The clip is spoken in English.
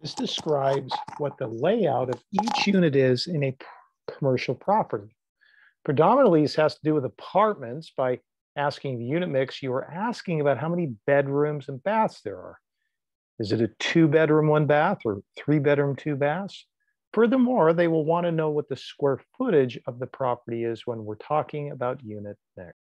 This describes what the layout of each unit is in a commercial property. Predominantly, this has to do with apartments. By asking the unit mix, you are asking about how many bedrooms and baths there are. Is it a 2-bedroom, 1-bath, or 3-bedroom, 2 baths? Furthermore, they will want to know what the square footage of the property is when we're talking about unit mix.